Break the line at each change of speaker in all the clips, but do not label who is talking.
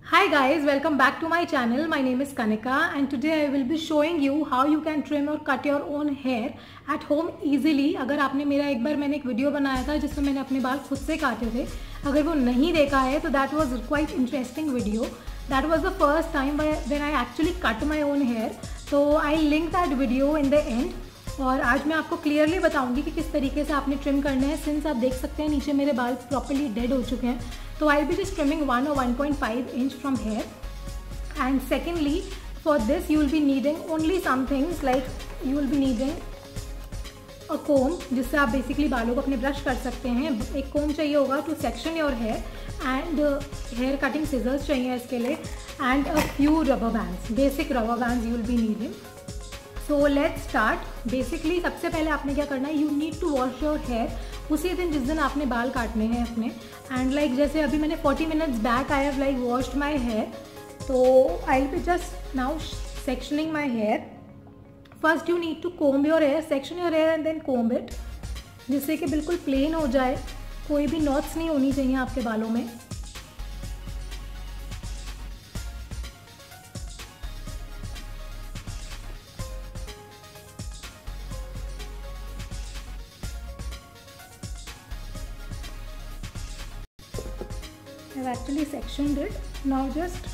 Hi guys, welcome back to my channel. My name is Kanika and today I will be showing you how you can trim or cut your own hair at home easily. अगर आपने मैंने एक video बनाया था जिसमें मैंने अपने बाल खुद से काटे थे, अगर वो नहीं देखा है तो that was quite interesting video. That was the first time when I actually cut my own hair. So I'll link that video in the end. और आज मैं आपको क्लियरली बताऊंगी कि किस तरीके से आपने ट्रिम करना है. सिंस आप देख सकते हैं नीचे मेरे बाल प्रॉपरली डेड हो चुके हैं, तो I be just trimming 1 or 1.5 inch from hair. And secondly for this you will be needing only some things like you will be needing a comb, जिससे आप बेसिकली बालों को अपने ब्रश कर सकते हैं. एक कोम चाहिए होगा to section your hair and hair cutting scissors चाहिए इसके लिए, and a few rubber bands, basic rubber bands you will be needing. So let's start. Basically सबसे पहले आपने क्या करना है, you need to wash your hair उसी दिन जिस दिन आपने बाल काटने हैं अपने. एंड लाइक जैसे अभी मैंने 40 minutes back I have like washed my hair, तो I will be just now sectioning my hair. First you need to comb your hair, section your hair and then comb it, जिससे कि बिल्कुल plane हो जाए, कोई भी knots नहीं होनी चाहिए आपके बालों में. I've actually sectioned it. Now just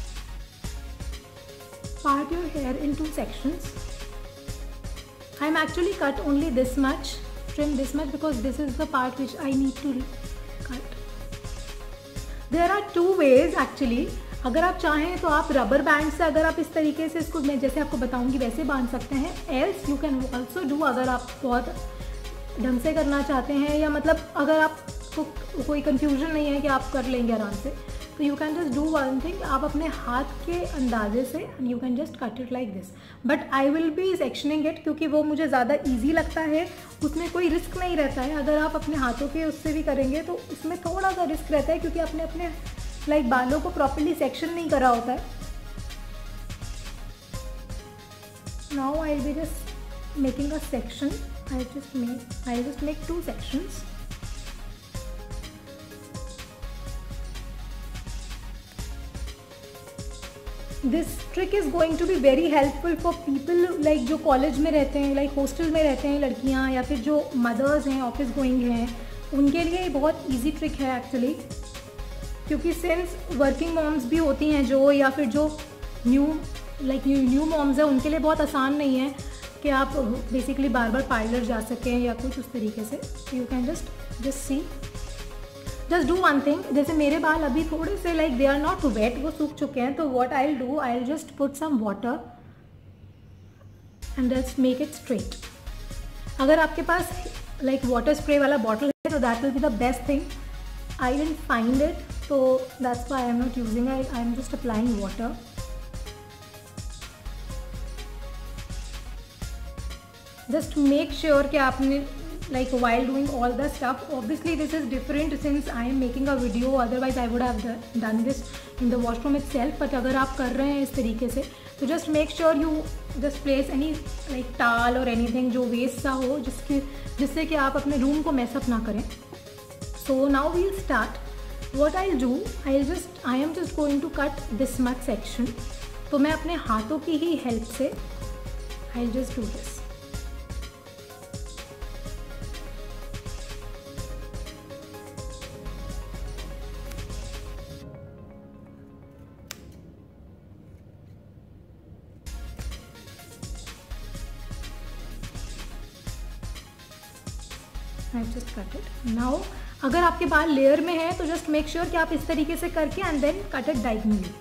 part your hair into sections. I'm actually cut only this much, trim this much, because this is the part which I need to cut. There are two ways actually. अगर आप चाहें तो आप rubber band से, अगर आप इस तरीके से इसको मैं जैसे आपको बताऊंगी वैसे बांध सकते हैं. Else you can also do, अगर आप बहुत ढंग से करना चाहते हैं, या मतलब अगर आपको कोई कंफ्यूजन नहीं है कि आप कर लेंगे आराम से, तो you can just do one thing. आप अपने हाथ के अंदाजे से you can just cut it like this. But I will be sectioning it क्योंकि वो मुझे ज़्यादा ईजी लगता है, उसमें कोई रिस्क नहीं रहता है. अगर आप अपने हाथों के उससे भी करेंगे तो उसमें थोड़ा सा रिस्क रहता है, क्योंकि आपने अपने लाइक बालों को प्रॉपरली सेक्शन नहीं करा होता है. Now I will be just making a section. I just make 2 sections. This trick is going to be very helpful for people like जो कॉलेज में रहते हैं, लाइक हॉस्टल में रहते हैं लड़कियां, या फिर जो मदर्स हैं, ऑफिस गोइंग हैं, उनके लिए बहुत इजी ट्रिक है एक्चुअली. क्योंकि सिंस वर्किंग मॉम्स भी होती हैं जो, या फिर जो न्यू मॉम्स हैं, उनके लिए बहुत आसान नहीं है कि आप बेसिकली बार बार पार्लर जा सकें या कुछ उस तरीके से. You can just see, just do one thing. जैसे मेरे बाल अभी थोड़े से like they are not wet, वो सूख चुके हैं, तो what I will do, I will just put some water and just make it straight. अगर आपके पास लाइक वाटर स्प्रे वाला बॉटल है तो that will be the best thing. I will find it, तो that's why I am not using, I am just applying water. Just make sure कि आपने like while doing all the stuff, obviously this is different since I am making a video, otherwise I would have done this in the washroom itself. but अगर आप कर रहे हैं इस तरीके से, तो just make sure you just place any like towel or anything जो waste सा हो, जिससे कि आप अपने रूम को mess up ना करें. So now we'll start. What I'll do, I am just going to cut this much section. तो मैं अपने हाथों की ही हेल्प से I'll just do this. I just cut it. Now अगर आपके बाल लेयर में है तो जस्ट मेक श्योर कि आप इस तरीके से करके and then cut it diagonally.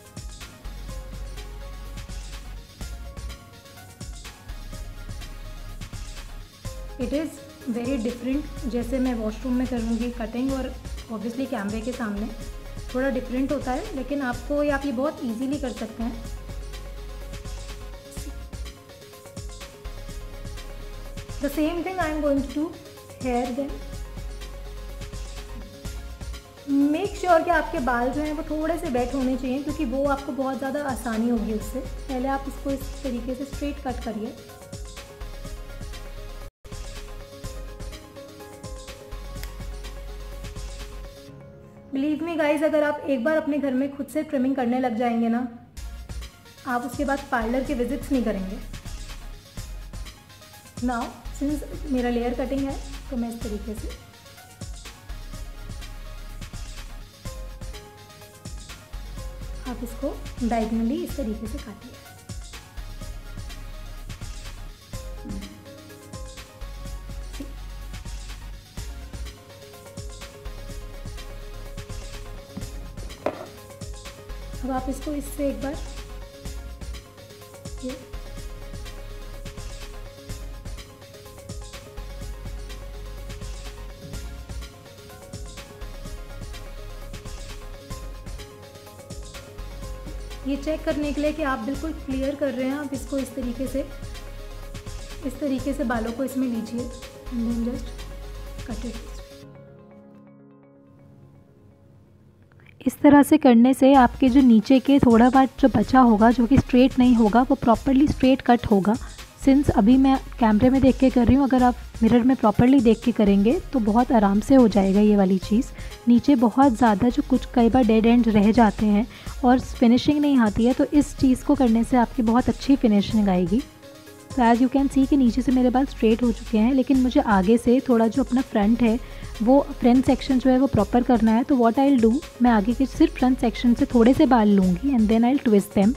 It is very different. जैसे मैं वॉशरूम में करूँगी कटिंग और ऑब्वियसली कैमरे के सामने थोड़ा डिफरेंट होता है, लेकिन आपको आप ये बहुत ईजीली कर सकते हैं. The same thing I am going to hair. Then make sure कि आपके बाल जो हैं वो थोड़े से वेट होने चाहिए, क्योंकि वो आपको बहुत ज़्यादा आसानी होगी उससे. पहले आप इसको इस तरीके से स्ट्रेट कट करिए. बिलीव मी गाइज, अगर आप एक बार अपने घर में खुद से ट्रिमिंग करने लग जाएंगे ना, आप उसके बाद पार्लर के विजिट्स नहीं करेंगे। नाउ सिंस मेरा लेयर कटिंग है तो मैं इस तरीके से आप इसको डायगोनली इस तरीके से काटिए। अब आप इसको इससे एक बार ये चेक करने के लिए कि आप बिल्कुल क्लियर कर रहे हैं, आप इसको इस तरीके से बालों को इसमें लीजिए and then just cut it. इस तरह से करने से आपके जो नीचे के थोड़ा पार्ट जो बचा होगा, जो कि स्ट्रेट नहीं होगा, वो प्रॉपरली स्ट्रेट कट होगा। सिंस अभी मैं कैमरे में देख के कर रही हूँ, अगर आप मिरर में प्रॉपरली देख के करेंगे तो बहुत आराम से हो जाएगा ये वाली चीज़। नीचे बहुत ज़्यादा जो कुछ कई बार डेड एंड रह जाते हैं और फिनिशिंग नहीं आती है, तो इस चीज़ को करने से आपकी बहुत अच्छी फिनिशिंग आएगी। तो एज़ यू कैन सी कि नीचे से मेरे बाल स्ट्रेट हो चुके हैं, लेकिन मुझे आगे से थोड़ा जो अपना फ्रंट है, वो फ्रंट सेक्शन जो है वो प्रॉपर करना है। तो व्हाट आई विल डू, मैं आगे के सिर्फ फ्रंट सेक्शन से थोड़े से बाल लूँगी and then I will twist them.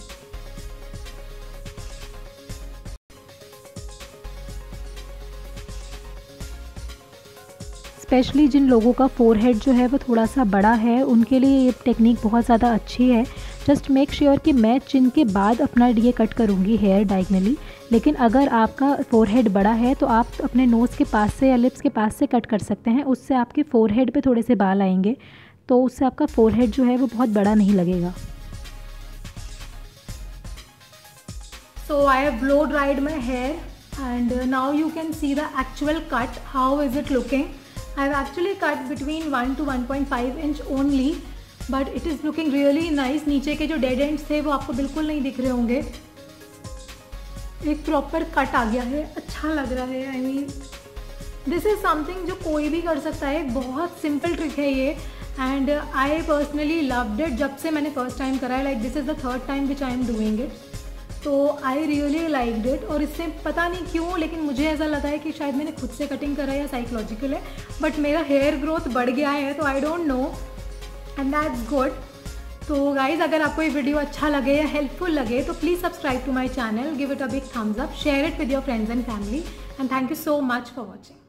Specially जिन लोगों का फोरहेड जो है वो थोड़ा सा बड़ा है, उनके लिए ये टेक्निक बहुत ज़्यादा अच्छी है। जस्ट मेक श्योर कि मैं चिन के बाद अपना ये कट करूँगी हेयर डायगनली, लेकिन अगर आपका फोरहेड बड़ा है तो आप अपने नोज़ के पास से या लिप्स के पास से कट कर सकते हैं। उससे आपके फोरहेड पे थोड़े से बाल आएंगे, तो उससे आपका फोरहेड जो है वो बहुत बड़ा नहीं लगेगा। So I have blow dried my hair and now you can see the actual cut. How is it looking? I have actually cut between 1 to 1.5 inch only, but it is looking really nice. नीचे के जो dead ends थे वो आपको बिल्कुल नहीं दिख रहे होंगे। एक प्रॉपर कट आ गया है, अच्छा लग रहा है। I mean, this is something जो कोई भी कर सकता है, बहुत सिंपल ट्रिक है ये and I personally loved it। जब से मैंने फर्स्ट टाइम करा है, like this is the third time which I am doing it, तो आई रियली लाइक्ड इट। और इससे पता नहीं क्यों, लेकिन मुझे ऐसा लगा है कि शायद मैंने खुद से कटिंग करा या साइकोलॉजिकल है, बट मेरा हेयर ग्रोथ बढ़ गया है, तो I don't know and that's good. तो गाइज, अगर आपको ये वीडियो अच्छा लगे या हेल्पफुल लगे तो please subscribe to my channel, give it a big thumbs up, share it with your friends and family, and thank you so much for watching.